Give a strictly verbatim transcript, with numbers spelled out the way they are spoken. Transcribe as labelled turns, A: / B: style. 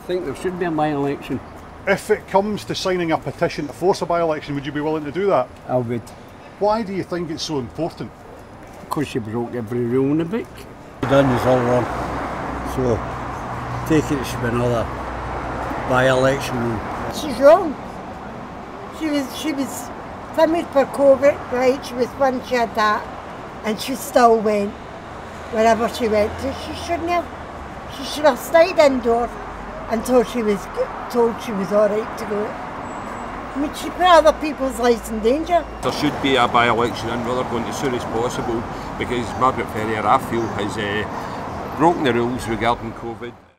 A: think there should be a by-election.
B: If it comes to signing a petition to force a by-election, would you be willing to do that?
A: I would.
B: Why do you think it's so important?
A: Because she broke every rule in the book.
C: She done is all wrong. So, take it, it should be another by-election.
D: She's wrong. She was, she was famous for COVID, right? She was one, she had that, and she still went wherever she went to. She shouldn't have. She should have stayed indoors until she was told she was all right to go. I mean, she put other people's lives in danger.
E: There should be a by-election in Rutherglen as soon as possible, because Margaret Ferrier, I feel, has uh, broken the rules regarding COVID.